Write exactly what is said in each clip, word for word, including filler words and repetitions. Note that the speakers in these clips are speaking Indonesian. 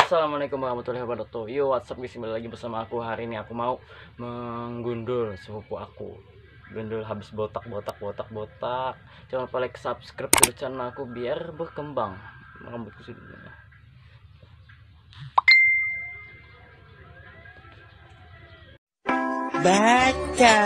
Assalamualaikum warahmatullahi wabarakatuh. Yo, WhatsApp guys, kembali lagi bersama aku. Hari ini aku mau menggundul sepupu aku. Gundul habis botak botak botak botak. Jangan lupa like, subscribe ke channel aku biar berkembang rambutku sih. Baca.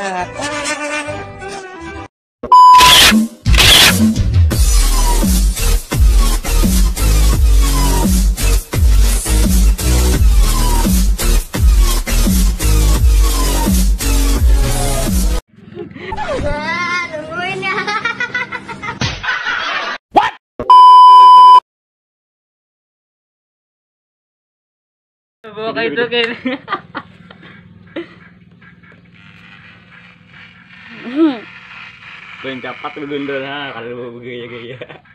Bawa kayak itu kayak Gue yang capat lu gundul ha kalau lu begaya-gaya.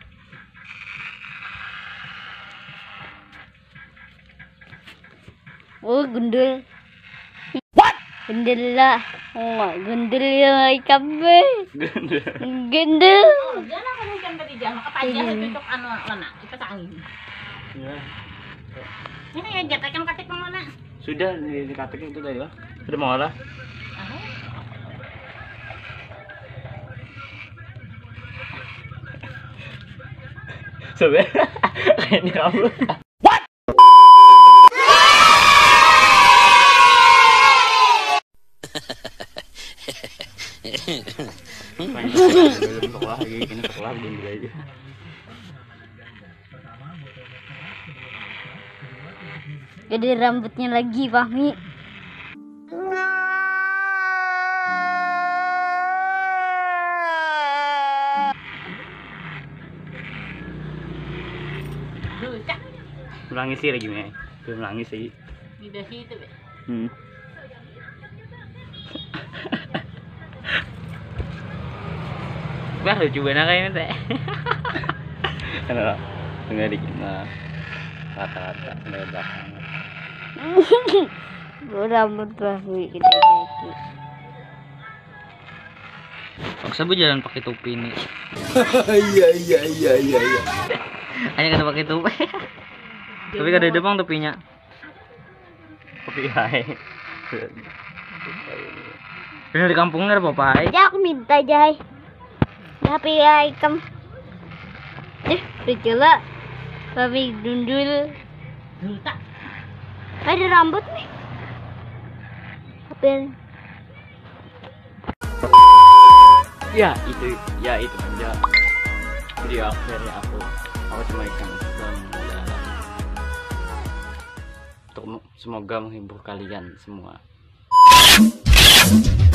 Oh, gundul. What? Gundul lah. Oh, gundul ya kabe. Gundul. Gundul. Oh, jangan kan ikan tadi jangan kepaja tutup anu lana kita angin. Ya. Ini ya jatakan katik mana? Sudah di katek itu tadi lah. Sudah mau lah. Sobe. Kayak ini kamu. What? Belum sekolah lagi, ini sekolah belum aja. Jadi rambutnya lagi, Fahmi. Nangis sih lagi nih, belum nangis sih. Di dahi itu be. Hmm. Wah lucu banget kayak ini teh. Kenapa? Tengah dikit nah rata-rata dari belakang. Rambut Fahmi kita jadi. Paksa bu jalan pakai topi ini. Iya iya iya iya iya. Hanya kena pakai topi. Tapi kada ada bang topinya. Topi hai. Ini di kampung ada apa hai? Ya aku minta jahai. Tapi ya ikam. Eh, berjala. Fahmi gundul. Duta. Ada rambut nih. Apa? Ya itu, ya itu aja video dari aku. Aku cuma ikan untuk semoga menghibur kalian semua.